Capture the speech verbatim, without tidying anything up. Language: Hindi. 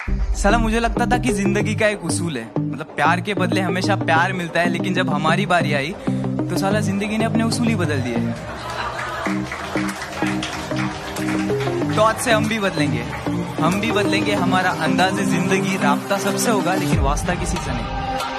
साला मुझे लगता था कि जिंदगी का एक उसूल है, मतलब प्यार के बदले हमेशा प्यार मिलता है, लेकिन जब हमारी बारी आई तो साला जिंदगी ने अपने उसूल ही बदल दिए। तो आज से हम भी बदलेंगे, हम भी बदलेंगे, हमारा अंदाज़े जिंदगी राब्ता सबसे होगा, लेकिन वास्ता किसी से नहीं।